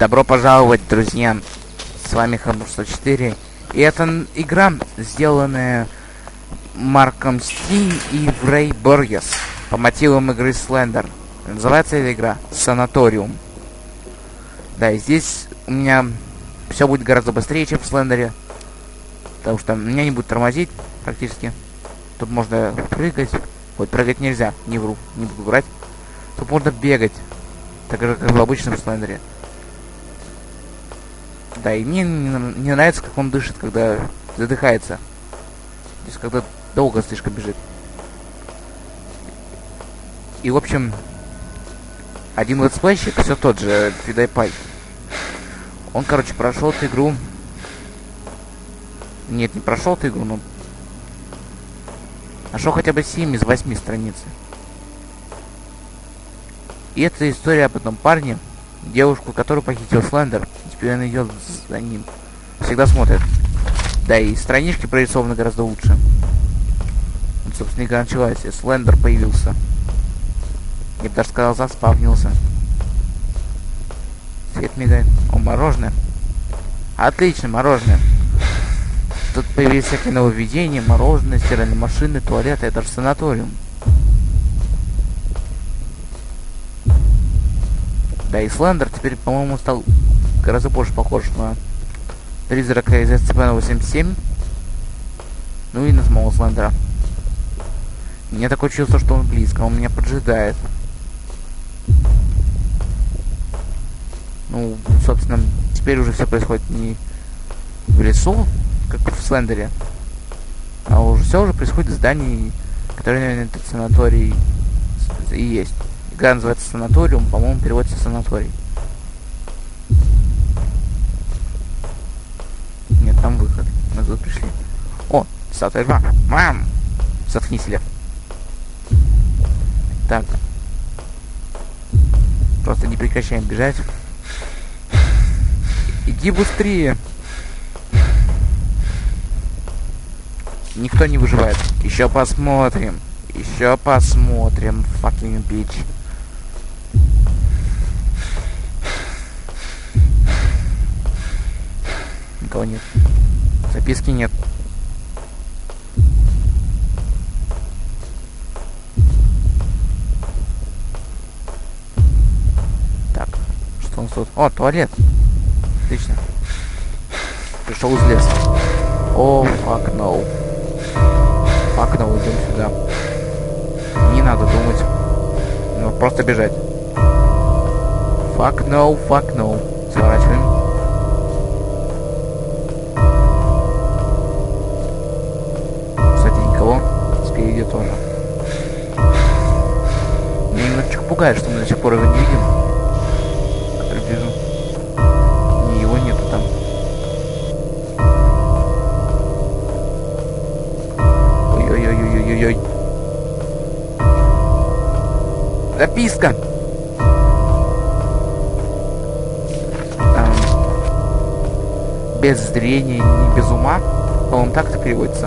Добро пожаловать, друзья! С вами Хамбур 104. И это игра, сделанная Марком Стин и Рэй Боргес по мотивам игры Slender. Называется эта игра Санаториум. Да, и здесь у меня все будет гораздо быстрее, чем в Слендере. Потому что меня не будет тормозить практически. Тут можно прыгать. Вот, прыгать нельзя, не вру, не буду врать. Тут можно бегать. Так же, как в обычном Слендере. Да, и мне не нравится, как он дышит, когда задыхается. То есть, когда долго слишком бежит. И, в общем, один летсплейщик, все тот же, PewDiePie. Он, короче, прошел эту игру. Нет, не прошел эту игру, но нашел хотя бы 7 из 8 страниц. И это история об одном парне, девушку, которую похитил Слендер. Теперь он идет за ним. Всегда смотрит. Да, и странички прорисованы гораздо лучше. Вот, собственно, игра началась, и Слендер появился. Я бы даже сказал, заспавнился. Свет мигает. О, мороженое. Отлично, мороженое. Тут появились всякие нововведения, мороженое, стиральные машины, туалеты, это же санаториум. Да, и Слендер теперь, по-моему, стал гораздо больше похож на призрака из SCP-087. Ну и на самого Слендера. У меня такое чувство, что он близко, он меня поджидает. Ну, собственно, теперь уже все происходит не в лесу, как в Слендере, а уже все уже происходит в здании, которое, наверное, этот санаторий и есть. Игра называется Санаториум, по-моему, переводится санаторий. Нет, там выход. Мы тут пришли. О, статуя 2. Мам! Заткнись, Лев. Так. Просто не прекращаем бежать. Иди быстрее. Никто не выживает. Еще посмотрим. Еще посмотрим. Fucking bitch. Никого нет. Записки нет. Так, что у нас тут? О, туалет. Отлично. Пришел из леса. О, fuck no. Fuck no, идем сюда. Не надо думать. Ну, просто бежать. Fuck no, fuck no. Сворачиваем. Спереди тоже. Меня немножечко пугает, что мы до сих пор его не видим. Который бежу. Не, его нету там. Ой-ой-ой-ой-ой-ой. Записка! Без зрения, не без ума. По-моему, так это переводится.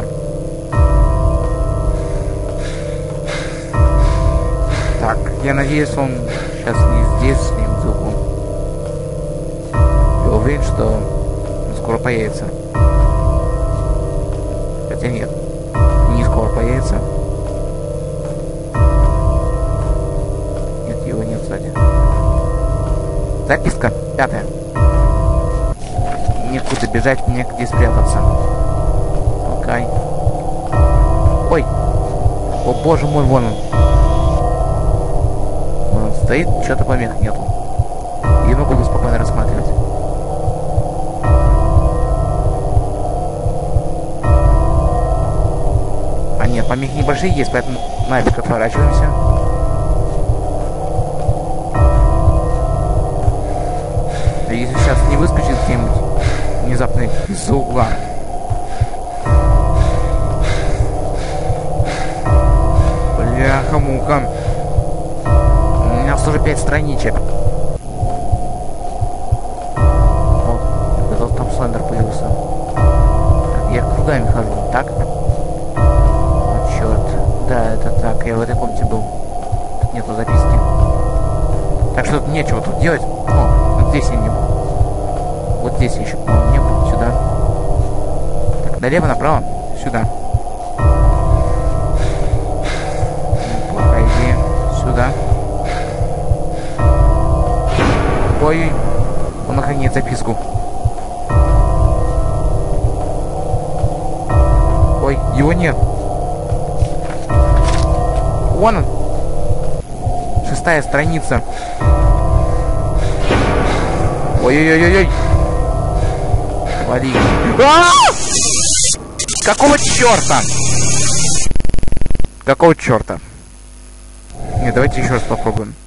Так, я надеюсь, он сейчас не здесь с ним звуком. Я уверен, что он скоро появится. Хотя нет, не скоро появится. Нет, его нет сзади. Записка 5. Некуда бежать, негде спрятаться. Окей. Ой! О боже мой, вон он. Стоит, что-то помех нету. И могу его спокойно рассматривать. А нет, помехи небольшие есть, поэтому нафиг отворачиваемся. А если сейчас не выскочит где-нибудь внезапно из-за угла. Бляха-муха. У нас уже 5 страничек. О, я казалось, там Слендер появился. Так, я кругами хожу, так? О, черт. Да, это так, я в этой комнате был. Тут нету записки. Так что тут нечего тут делать. О, вот здесь я не был. Вот здесь еще, по-моему, не было. Сюда. Так, налево, направо. Сюда. Плохая идея. Сюда. Ой, он охраняет записку. Ой, его нет. Вон он. 6-я страница. Ой-ой-ой-ой. Вали. Какого черта? Какого черта? Не, давайте еще раз попробуем.